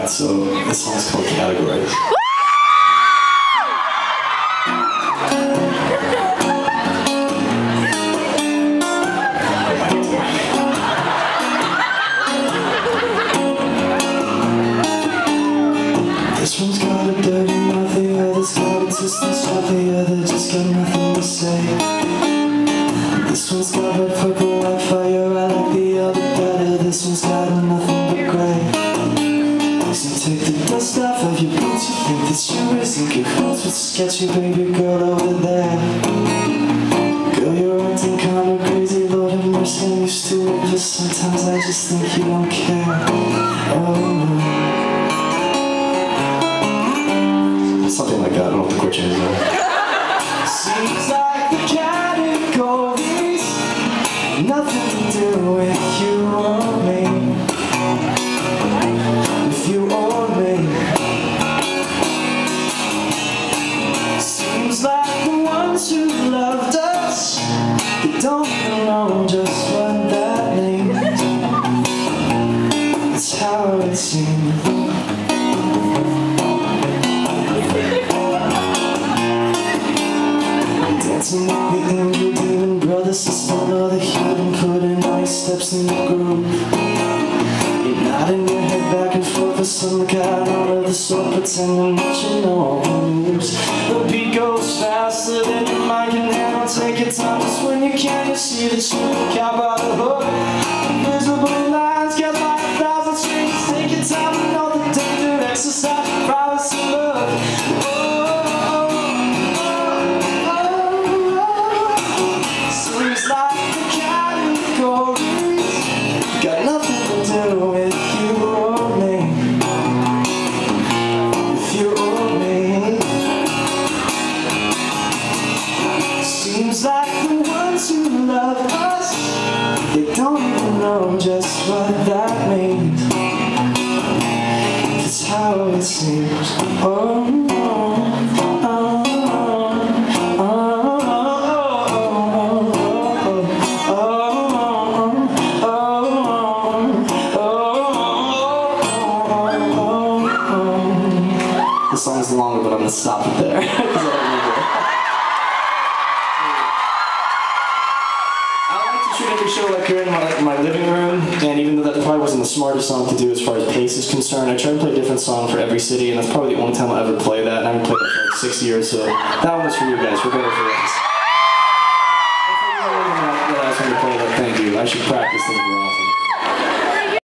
So this song's called Categories. This one's got a dirty mouth, the other's got a twisted shot, the other just got nothing to say. This one's got red, purple, like fire, I like the other better. This one's got nothing but grey. Listen, take the dust off of your boots, you think that you're isn't good clothes with sketchy baby girl over there. Girl, you're acting kinda crazy, Lord have mercy, I'm used to it, but sometimes I just think you don't care. Oh, something like that, I don't know what the chord changes are. Seems like the categories nothing to do with you or me. With you or me. Seems like the ones who loved us, they don't even know just what that means. It's how it seems. Dancing with the angel, demon, brother, sister, another human, putting all your steps in the groove. You're nodding your head back and forth for some kind of the sort, pretending that you know all the moves. The beat goes faster than your mind can handle. Take your time, just when you can, you see the truth. Count by the hook, invisible lines, get like 1,000 strings. Take your time to know the danger, exercise, promise and love. Got nothing to do with you or me. With you or me. Seems like the ones who love us, they don't even know just what that means. That's how it seems. Oh, oh, oh. The song's longer, but I'm gonna stop it there. I like to treat every show like you're in my living room, and even though that probably wasn't the smartest song to do as far as pace is concerned, I try to play a different song for every city, and that's probably the only time I'll ever play that, and I haven't played it for like 6 years, so that one was for you guys. We're better for this. Thank you. I should practice things more often.